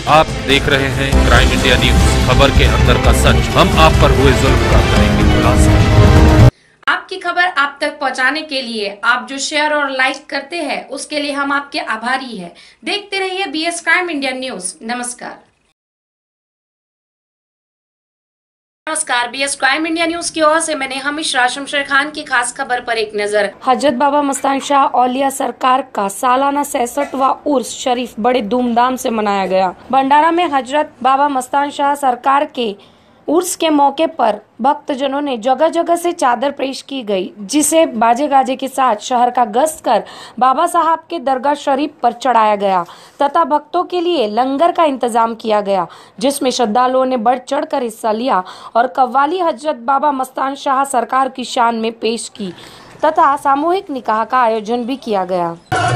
आप देख रहे हैं क्राइम इंडिया न्यूज, खबर के अंदर का सच। हम आप पर हुए जुल्म का करेंगे खुलासा। आपकी खबर आप तक पहुंचाने के लिए आप जो शेयर और लाइक करते हैं उसके लिए हम आपके आभारी हैं। देखते रहिए बीएस क्राइम इंडिया न्यूज। नमस्कार। बीएस क्राइम इंडिया न्यूज की ओर से मैंने हमेशा शमशेर खान की खास खबर पर एक नजर। हजरत बाबा मस्तान शाह औलिया सरकार का सालाना 66वां उर्स शरीफ बड़े धूमधाम से मनाया गया। भंडारा में हजरत बाबा मस्तान शाह सरकार के उर्स के मौके पर भक्तजनों ने जगह जगह से चादर पेश की गई, जिसे बाजे गाजे के साथ शहर का गश्त कर बाबा साहब के दरगाह शरीफ पर चढ़ाया गया तथा भक्तों के लिए लंगर का इंतजाम किया गया, जिसमें श्रद्धालुओं ने बढ़ चढ़कर हिस्सा लिया और कव्वाली हजरत बाबा मस्तान शाह सरकार की शान में पेश की तथा सामूहिक निकाह का आयोजन भी किया गया।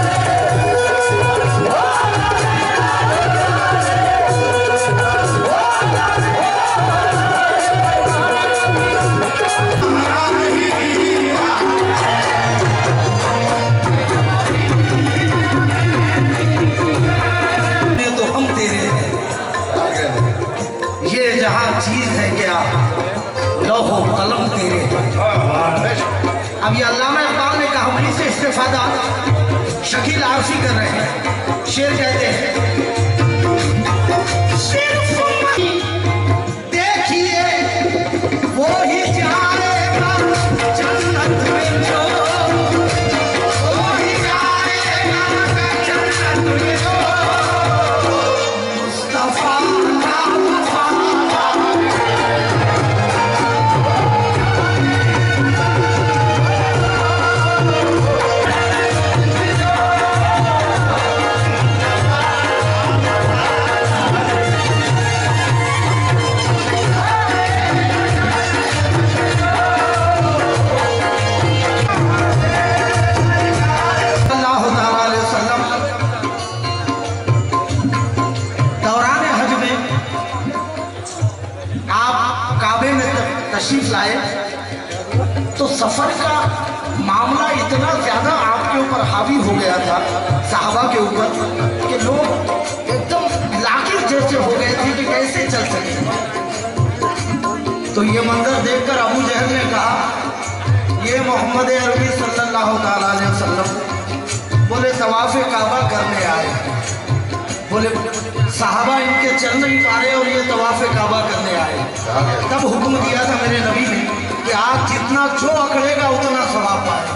जहाँ चीज है क्या लौहो कलम तेरे। अब ये अल्लामा इकबाल ने कहा से इस्तेफादा शकील आरसी कर रहे हैं। शेर कहते हैं, देखिए वो ही जाएगा जन्नत में, जो वो ही जाएगा जन्नत में, जो मुस्तफा तशरीफ लाए तो सफर का मामला इतना ज्यादा आपके ऊपर हावी हो गया था, साहबा के ऊपर, कि लोग एकदम लाकिर जैसे हो गए थे कि कैसे चल सके। तो ये मंजर देखकर अबू जहल ने कहा, ये मोहम्मद अरबी सल्लल्लाहु अलैहि वसल्लम बोले तवाफ काबा करने आए। बोले साहबा इनके चल नहीं पा रहे और ये तवाफ काबा करने आए। तब हुक्म दिया था मेरे नबी ने कि आप जितना जो अकड़ेगा उतना सवाब पाए।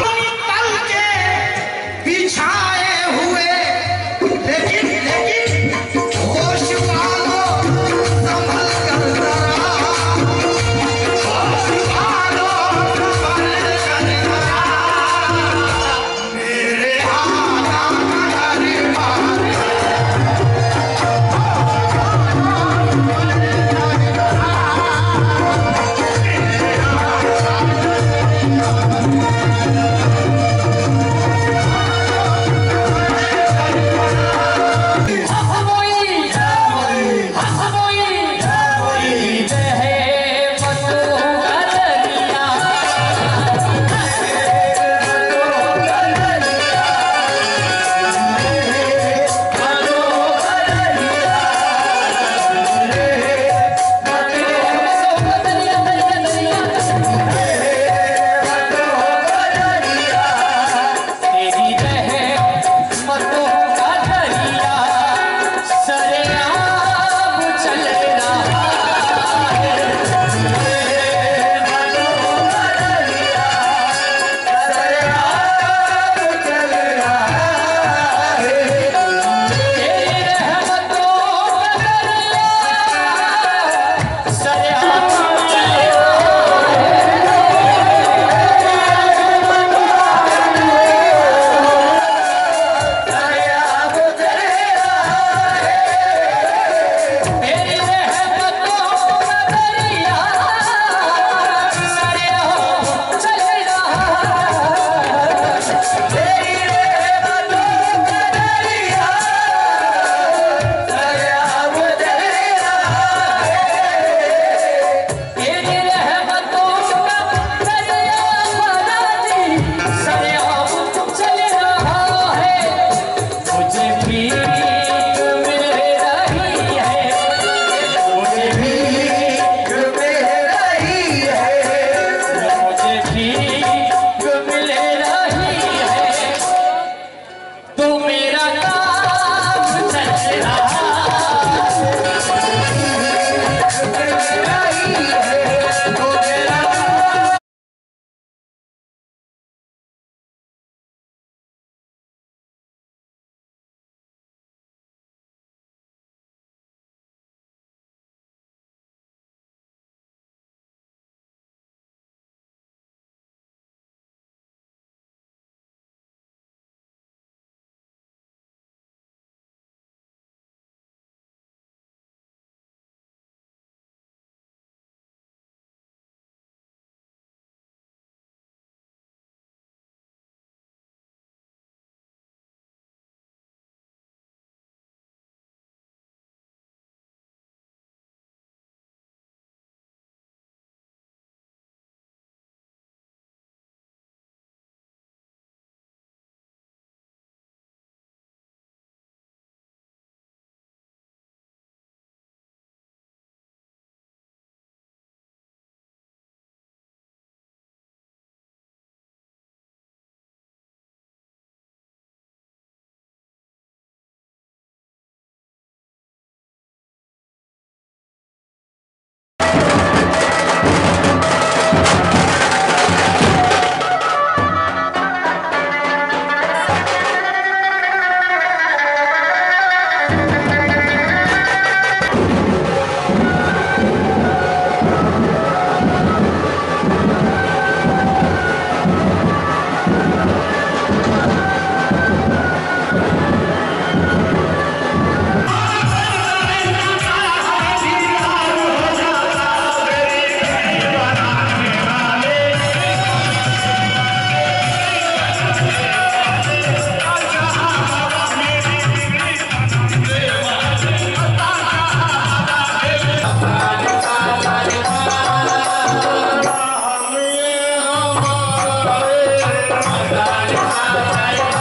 बिछाए हुए लेकिन होश वालो संभल कर जरा, होश वालो संभल कर जरा, मेरे हालात हर बार बनाए